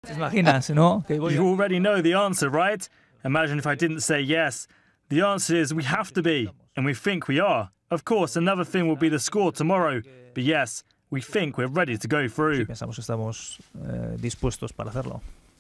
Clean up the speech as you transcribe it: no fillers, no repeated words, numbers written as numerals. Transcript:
¿Te imaginas, no? You already know the answer, right? Imagine if I didn't say yes. The answer is we have to be, and we think we are. Of course, another thing will be the score tomorrow. But yes, we think we're ready to go through. Sí, pensamos que estamos dispuestos para hacerlo.